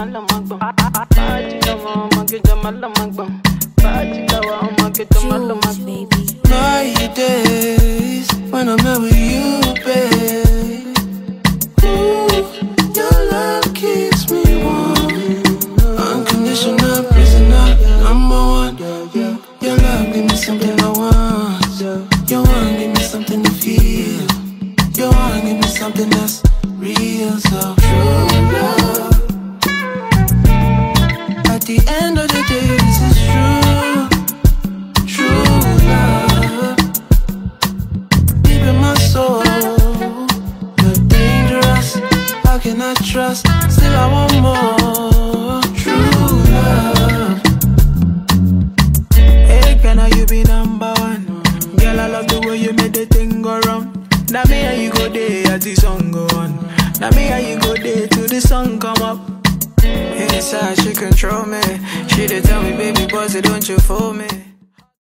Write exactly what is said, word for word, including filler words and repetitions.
jamala magbon. Party kawa, mage jamala magbon. Party kawa, mage jamala magbon. My days when I'm not with you, babe. Ooh, your love keeps me warm. Unconditional prisoner, number one. Your love give me something I want. Your one give me something to feel. Your one give me something that's real, so true love. At the end of the day, this is true. True love. Deep in my soul, you're dangerous. How can I trust? Still I want more. True love. Hey, can I you be number one? Girl, I love the way you made the thing go wrong. Now me and you go there as the song go on. Now me and you go there till the sun come up. Inside she control me. She did tell me, baby, boys, don't you fool me.